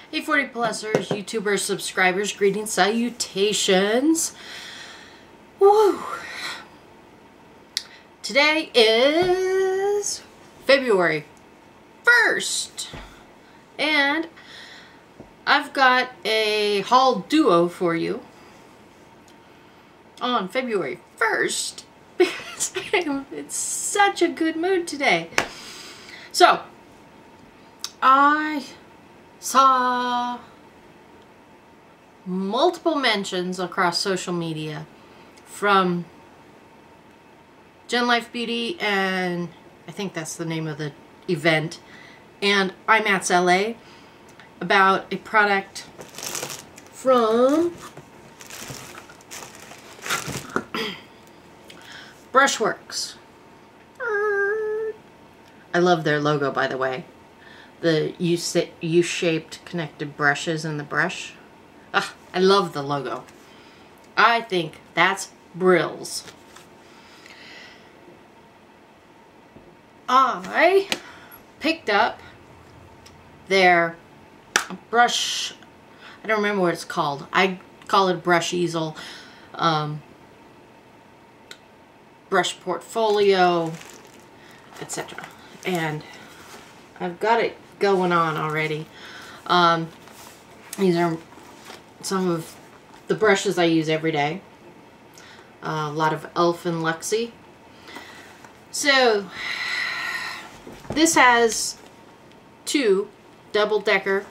Hey 40 plusers, YouTubers, subscribers, greetings, salutations. Woo! Today is February 1st, and I've got a haul duo for you on February 1st because I'm in such a good mood today. So, I saw multiple mentions across social media from Gen Life Beauty, and I think that's the name of the event, and IMATS LA about a product from Brushworks. I love their logo, by the way. The U-shaped connected brushes in the brush. Ah, I love the logo. I think that's brills. I picked up their brush, I don't remember what it's called. I call it a brush easel, brush portfolio, etc. And I've got it going on already. These are some of the brushes I use every day. A lot of e.l.f. and Luxie. So this has a double-decker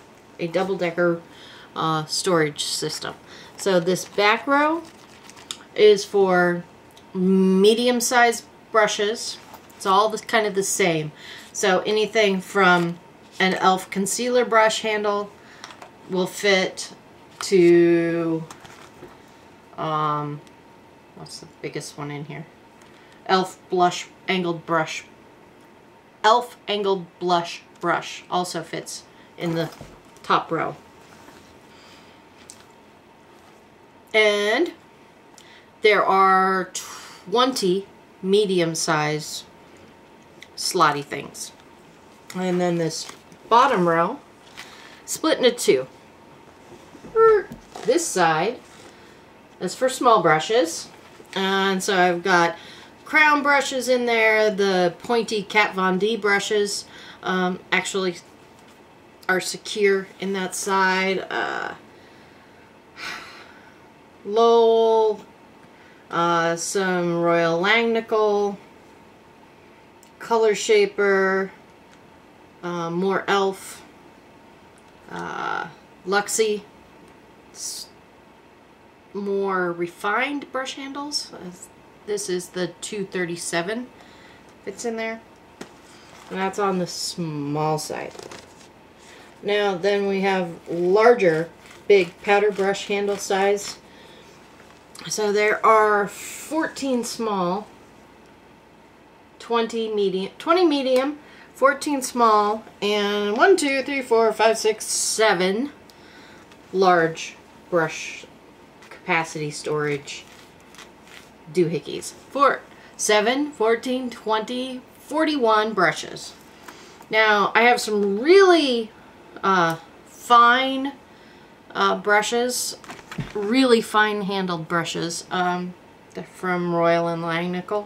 storage system. So this back row is for medium-sized brushes. It's all kind of the same. So anything from an e.l.f. concealer brush handle will fit to, what's the biggest one in here? e.l.f. angled blush brush also fits in the top row. And there are 20 medium-sized slotty things. And then this bottom row split into two. This side is for small brushes, and so I've got crown brushes in there. The pointy Kat Von D brushes actually are secure in that side. Lowell, some Royal Langnickel, Color Shaper, more e.l.f., Luxie, more refined brush handles. This is the 237 fits in there, and that's on the small side. Now then we have larger, big powder brush handle size. So there are 14 small, 20 medium, 14 small, and 1, 2, 3, 4, 5, 6, 7 large brush capacity storage doohickeys. 7, 14, 20, 41 brushes. Now I have some really fine brushes, really fine handled brushes. They're from Royal and Langnickel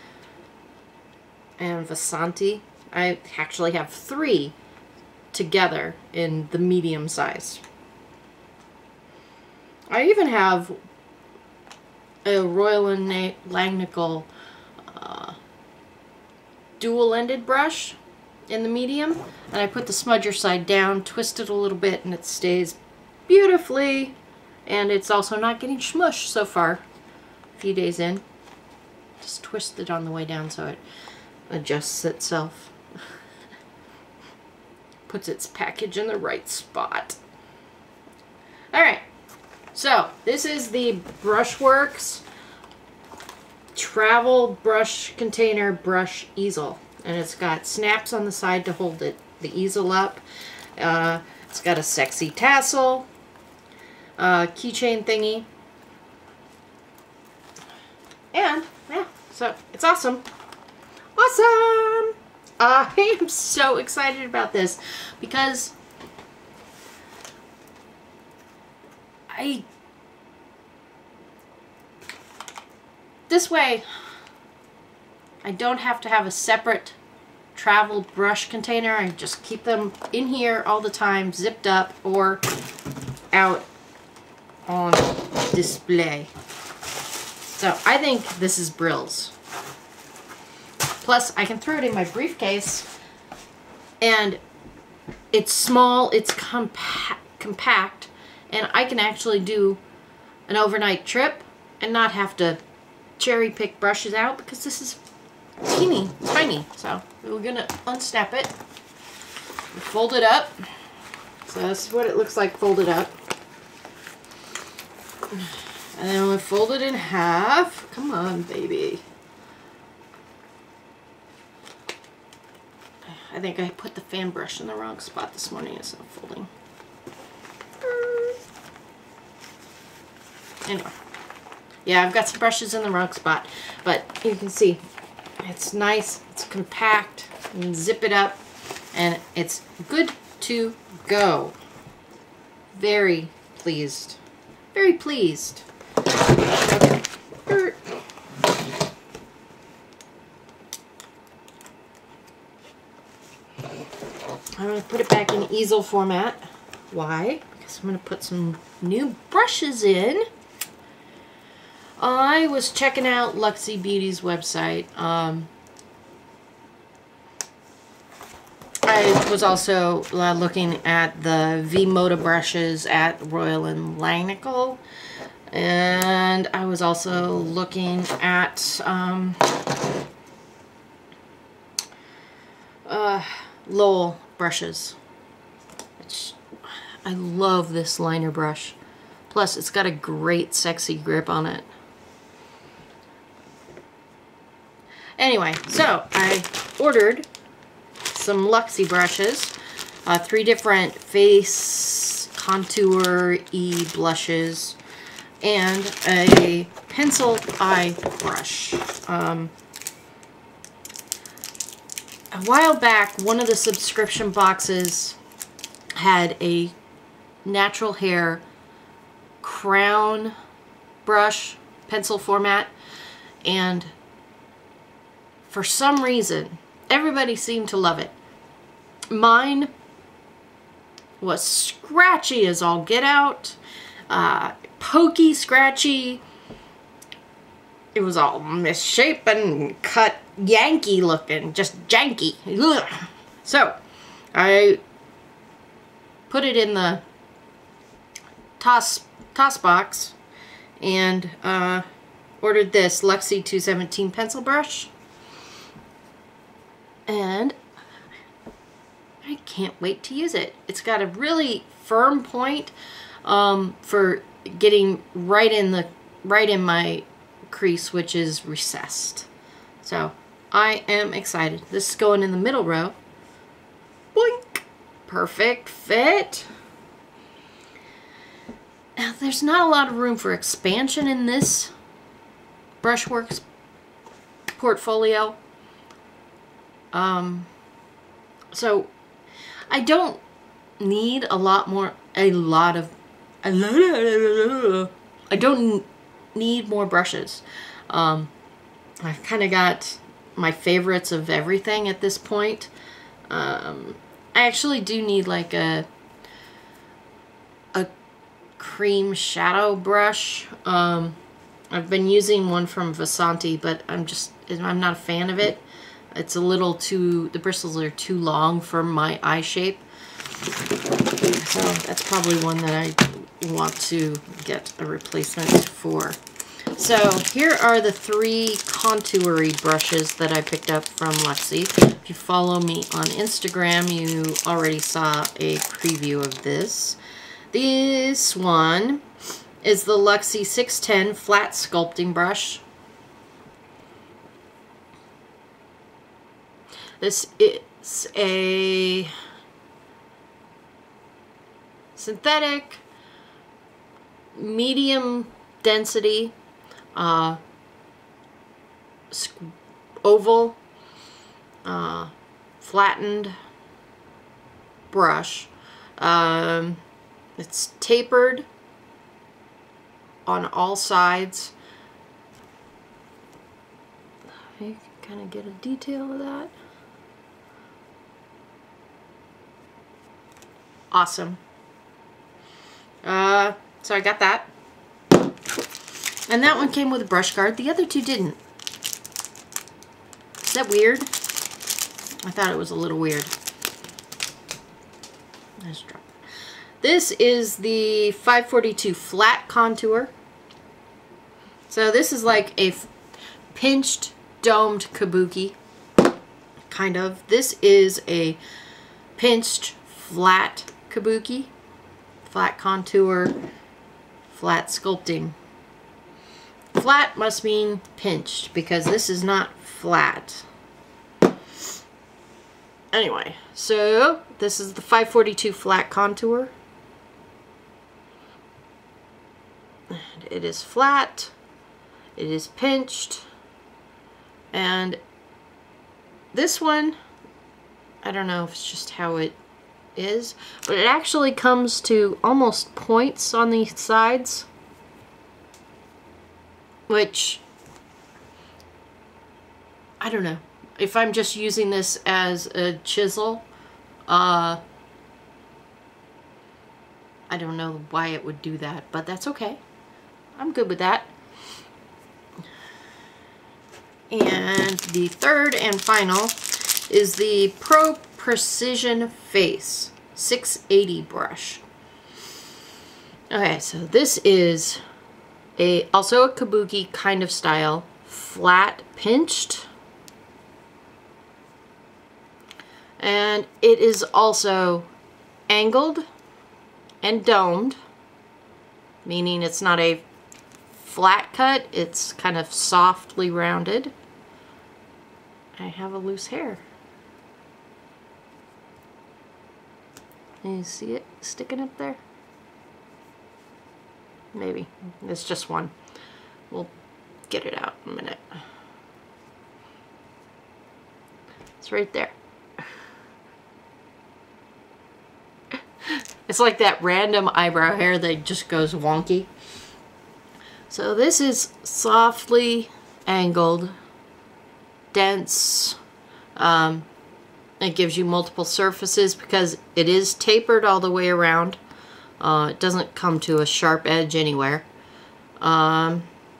and Vasanti. I actually have 3 together in the medium size. I even have a Royal and Langnickel dual-ended brush in the medium, and I put the smudger side down, twist it a little bit, and it stays beautifully, and it's also not getting smushed so far. A few days in. Just twist it on the way down so it adjusts itself. Puts its package in the right spot. Alright, so this is the Brushworks Travel Brush Container Brush Easel. And it's got snaps on the side to hold the easel up. It's got a sexy tassel, keychain thingy. And, yeah, so it's awesome. Awesome! I am so excited about this because This way, I don't have to have a separate travel brush container. I just keep them in here all the time, zipped up or out on display. So I think this is brills. Plus, I can throw it in my briefcase, and it's small, it's compact, and I can actually do an overnight trip and not have to cherry pick brushes out, because this is teeny tiny. So we're gonna unsnap it, fold it up. So this is what it looks like folded up, and then we fold it in half. Come on, baby. I think I put the fan brush in the wrong spot this morning instead of folding. Anyway. Yeah, I've got some brushes in the wrong spot, but you can see it's nice, it's compact, you can zip it up, and it's good to go. Very pleased. Very pleased. Okay. I'm going to put it back in easel format. Why? Because I'm going to put some new brushes in. I was checking out Luxie Beauty's website. I was also looking at the V-Moda brushes at Royal and Langnickel. And I was also looking at Lowell brushes. I love this liner brush. Plus, it's got a great sexy grip on it. Anyway, so I ordered some Luxie brushes, 3 different face contour-y blushes, and a pencil eye brush. A while back, one of the subscription boxes had a natural hair crown brush, pencil format, and for some reason, everybody seemed to love it. Mine was scratchy as all get out, pokey, scratchy. It was all misshapen, cut, Yankee looking, just janky. Ugh. So, I put it in the toss box and ordered this Luxie 217 pencil brush. And I can't wait to use it. It's got a really firm point for getting right in my crease, which is recessed. So I am excited. This is going in the middle row. Boink! Perfect fit. Now there's not a lot of room for expansion in this Brushworks portfolio. So I don't need I don't need more brushes. I kind of got my favorites of everything at this point. I actually do need like a cream shadow brush. I've been using one from Vasanti, but I'm not a fan of it. It's a little too, the bristles are too long for my eye shape. So that's probably one that I want to get a replacement for. So here are the 3 contour-y brushes that I picked up from Luxie. If you follow me on Instagram, you already saw a preview of this. This one is the Luxie 610 flat sculpting brush. This is a synthetic, medium density, oval, flattened brush. It's tapered on all sides. You can kind of get a detail of that. Awesome. So I got that. And that one came with a brush guard. The other two didn't. Is that weird? I thought it was a little weird. Let's drop it. This is the 542 flat contour. So this is like a pinched domed kabuki, kind of. This is a pinched flat kabuki, flat contour, flat sculpting. Flat must mean pinched because this is not flat. Anyway, so this is the 542 flat contour. And it is flat, it is pinched, and this one, I don't know if it's just how it is, but it actually comes to almost points on the sides, which, I don't know. If I'm just using this as a chisel, I don't know why it would do that, but that's okay. I'm good with that. And the third and final is the Pro Precision Face 680 brush. Okay, so this is also a kabuki kind of style, flat pinched. And it is also angled and domed, meaning it's not a flat cut, it's kind of softly rounded. I have a loose hair. Can you see it sticking up there? Maybe. It's just one. We'll get it out in a minute. It's right there. It's like that random eyebrow hair that just goes wonky. So this is softly angled, dense. It gives you multiple surfaces because it is tapered all the way around. It doesn't come to a sharp edge anywhere. And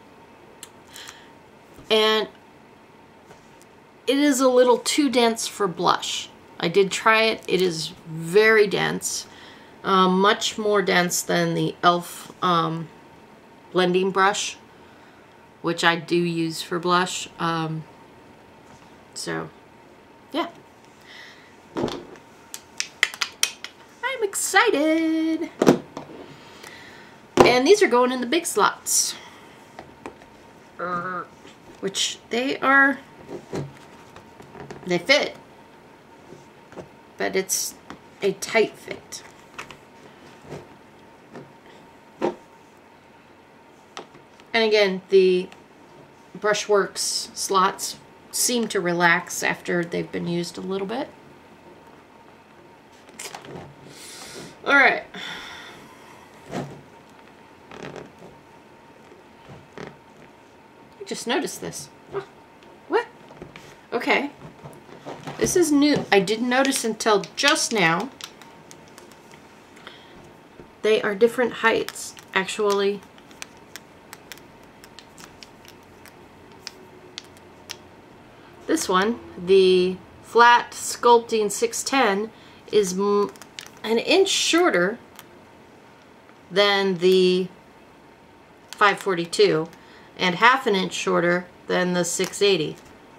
it is a little too dense for blush. I did try it. It is very dense. Much more dense than the e.l.f. blending brush, which I do use for blush. So, yeah. I'm excited! And these are going in the big slots. Which they fit. But it's a tight fit. And again, the Brushworks slots seem to relax after they've been used a little bit. Alright. I just noticed this. What? Okay. This is new. I didn't notice until just now. They are different heights, actually. This one, the flat sculpting 610, is an inch shorter than the 542 and half an inch shorter than the 680.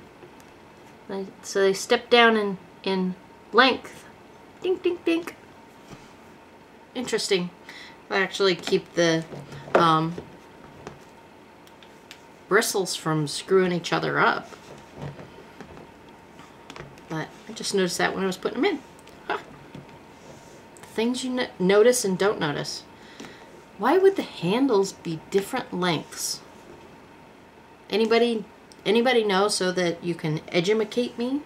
So they step down in length. Dink, dink, dink. Interesting. I actually keep the bristles from screwing each other up. But I just noticed that when I was putting them in. Huh. Things you notice and don't notice. Why would the handles be different lengths? Anybody know so that you can educate me?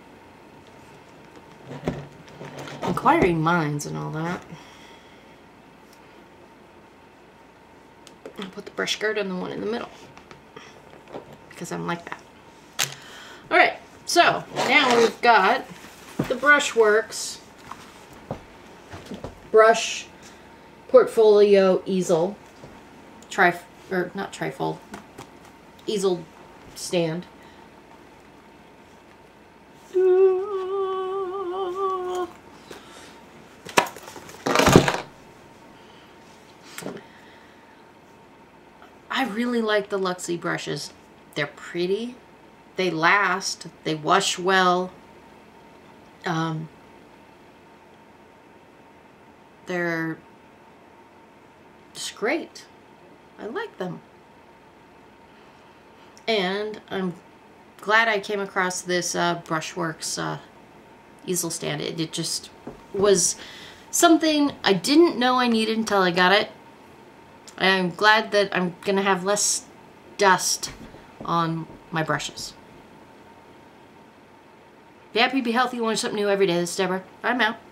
Inquiring minds and all that. I'll put the brush guard on the one in the middle because I'm like that. All right, so now we've got the Brushworks brush portfolio easel, not trifold, easel stand. I really like the Luxie brushes. They're pretty, they last, they wash well. They're just great. I like them. And I'm glad I came across this Brushworks easel stand. It just was something I didn't know I needed until I got it. I'm glad that I'm gonna have less dust on my brushes. Be happy, be healthy, learn something new every day. This is Deborah. I'm out.